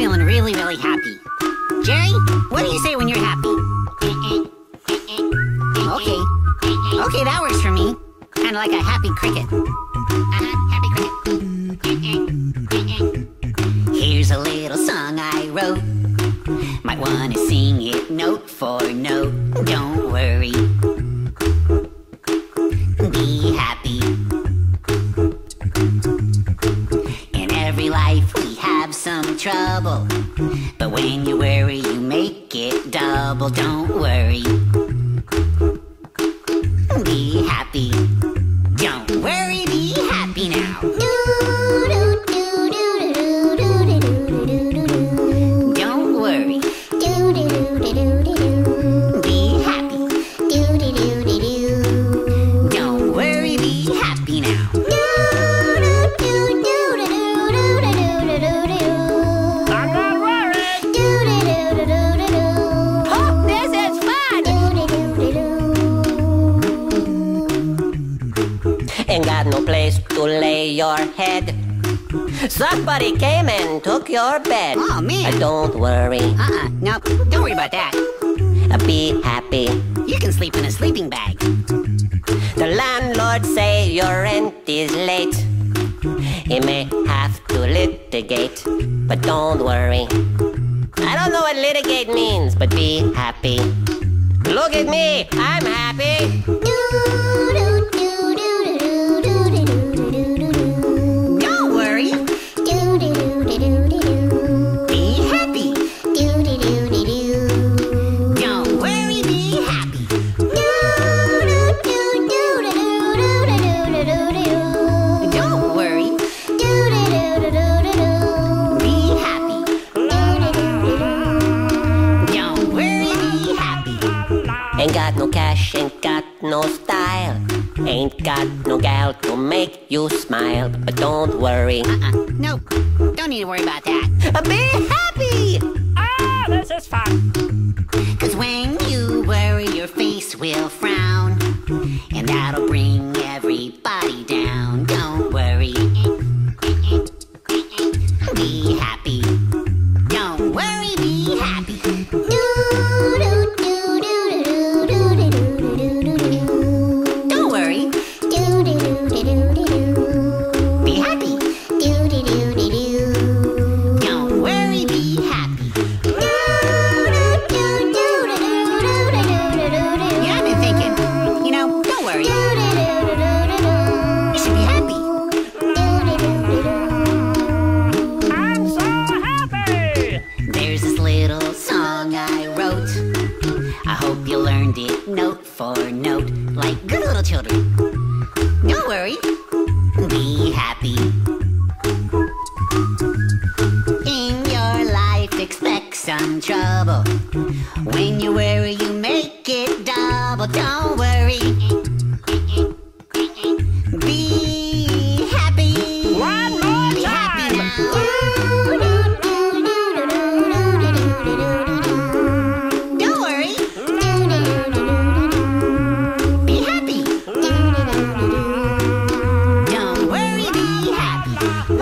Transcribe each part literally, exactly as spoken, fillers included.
feeling really, really happy. Jerry, what do you say when you're happy? Okay. Okay, that works for me. Kind of like a happy cricket. Uh-huh, happy cricket. Here's a little song I wrote. Might want to sing it note for note. Don't worry. Be happy. In every life we have some trouble, but when you worry you make it double. Don't worry. Be happy. Don't worry, be happy now. Don't worry. Be happy. Don't worry, be happy now. I'm not worried. Oh, this is fun. Ain't got no place to lay your head. Somebody came and took your bed. Oh, man. Uh, Don't worry. Uh-uh, no, don't worry about that. Uh, Be happy. You can sleep in a sleeping bag. The landlord say your rent is late. He may have to litigate, but don't worry. I don't know what litigate means, but be happy. Look at me, I'm happy. Don't worry. Be happy. Don't worry, be happy. Don't worry. Be happy. Don't worry, be happy. Ain't got no cash, ain't got no style. Ain't got no gal to make you smile, but don't worry. Uh-uh, nope. Don't need to worry about that. Uh, Be happy! Ah, this is fun. Cause when you worry, your face will frown, and that'll bring everybody down. Don't worry. Be happy. Don't worry, be happy. Don't worry. Be happy. Don't worry, be happy. Yeah, I've been thinking, you know, don't worry. You should be happy. I'm so happy. There's this little song I wrote. I hope you learned it note for note, like good little children. Don't worry. Be happy. In your life, expect some trouble. When you worry, you make it double. Don't worry. Be happy. One more Be happy time. now. Don't worry. Be happy. Don't worry, be happy.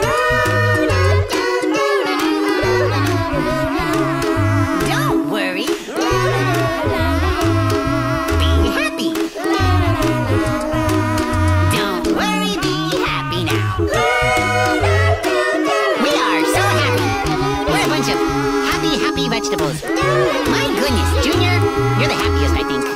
Don't worry. Be happy. Don't worry, be happy now. We are so happy. We're a bunch of happy, happy vegetables. My goodness, Junior, you're the happiest, I think.